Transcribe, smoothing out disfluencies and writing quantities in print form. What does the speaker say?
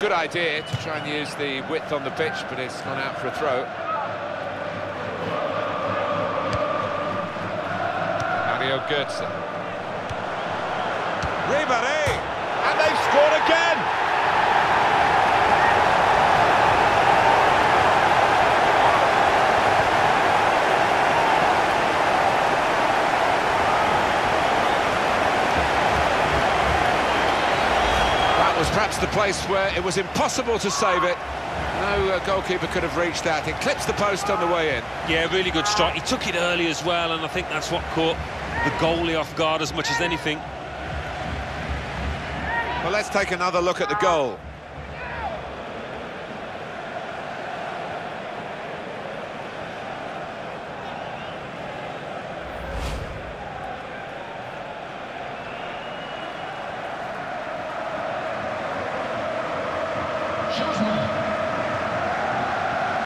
good idea to try and use the width on the pitch, but it's gone out for a throw. Mario Götze. Ribery! And they've scored again! Was perhaps the place where it was impossible to save it. No goalkeeper could have reached that. It clips the post on the way in. Yeah, really good strike. He took it early as well, and I think that's what caught the goalie off guard as much as anything. Well, let's take another look at the goal. Shows